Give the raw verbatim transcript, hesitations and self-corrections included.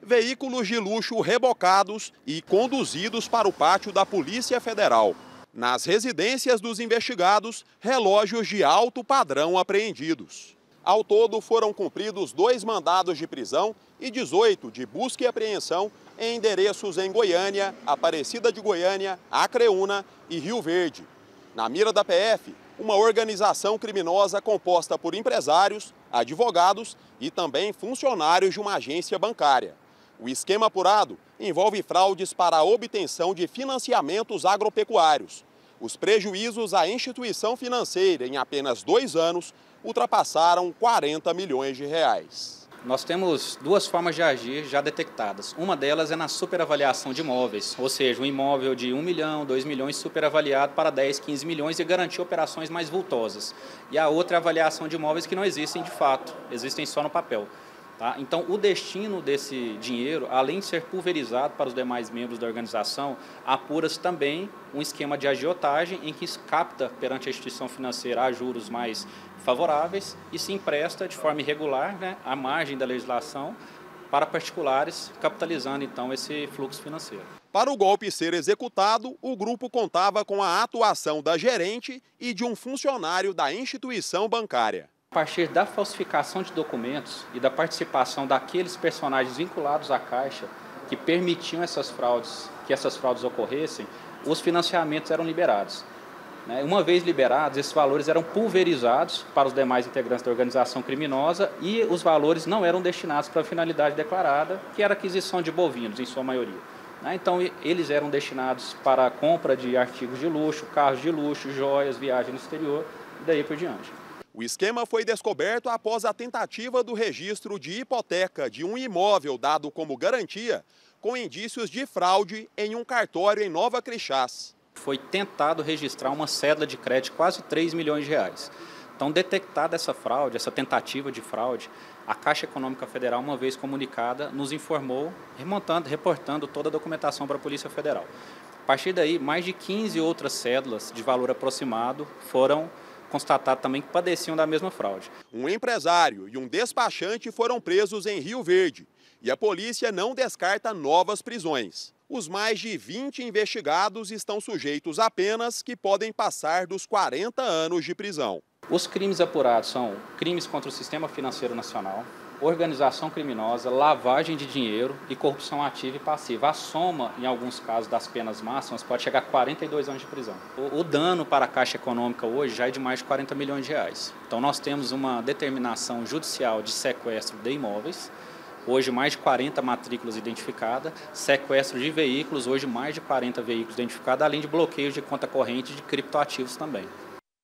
veículos de luxo rebocados e conduzidos para o pátio da Polícia Federal. Nas residências dos investigados, relógios de alto padrão apreendidos. Ao todo, foram cumpridos dois mandados de prisão e dezoito de busca e apreensão em endereços em Goiânia, Aparecida de Goiânia, Acreúna e Rio Verde. Na mira da P F, uma organização criminosa composta por empresários, advogados e também funcionários de uma agência bancária. O esquema apurado envolve fraudes para a obtenção de financiamentos agropecuários. Os prejuízos à instituição financeira em apenas dois anos ultrapassaram quarenta milhões de reais. Nós temos duas formas de agir já detectadas. Uma delas é na superavaliação de imóveis, ou seja, um imóvel de um milhão, dois milhões superavaliado para dez, quinze milhões e garantir operações mais vultosas. E a outra é a avaliação de imóveis que não existem de fato, existem só no papel. Tá? Então, o destino desse dinheiro, além de ser pulverizado para os demais membros da organização, apura-se também um esquema de agiotagem em que se capta perante a instituição financeira a juros mais favoráveis e se empresta de forma irregular, né, à margem da legislação, para particulares, capitalizando então esse fluxo financeiro. Para o golpe ser executado, o grupo contava com a atuação da gerente e de um funcionário da instituição bancária. A partir da falsificação de documentos e da participação daqueles personagens vinculados à Caixa que permitiam essas fraudes, que essas fraudes ocorressem, os financiamentos eram liberados. Uma vez liberados, esses valores eram pulverizados para os demais integrantes da organização criminosa e os valores não eram destinados para a finalidade declarada, que era a aquisição de bovinos, em sua maioria. Então, eles eram destinados para a compra de artigos de luxo, carros de luxo, joias, viagem no exterior e daí por diante. O esquema foi descoberto após a tentativa do registro de hipoteca de um imóvel dado como garantia, com indícios de fraude em um cartório em Nova Crixás. Foi tentado registrar uma cédula de crédito de quase três milhões de reais. Então, detectada essa fraude, essa tentativa de fraude, a Caixa Econômica Federal, uma vez comunicada, nos informou, remontando, reportando toda a documentação para a Polícia Federal. A partir daí, mais de quinze outras cédulas de valor aproximado foram constatado também que padeciam da mesma fraude. Um empresário e um despachante foram presos em Rio Verde e a polícia não descarta novas prisões. Os mais de vinte investigados estão sujeitos a penas que podem passar dos quarenta anos de prisão. Os crimes apurados são crimes contra o sistema financeiro nacional, organização criminosa, lavagem de dinheiro e corrupção ativa e passiva. A soma, em alguns casos, das penas máximas pode chegar a quarenta e dois anos de prisão. O, o dano para a Caixa Econômica hoje já é de mais de quarenta milhões de reais. Então nós temos uma determinação judicial de sequestro de imóveis, hoje mais de quarenta matrículas identificadas, sequestro de veículos, hoje mais de quarenta veículos identificados, além de bloqueios de conta corrente de criptoativos também.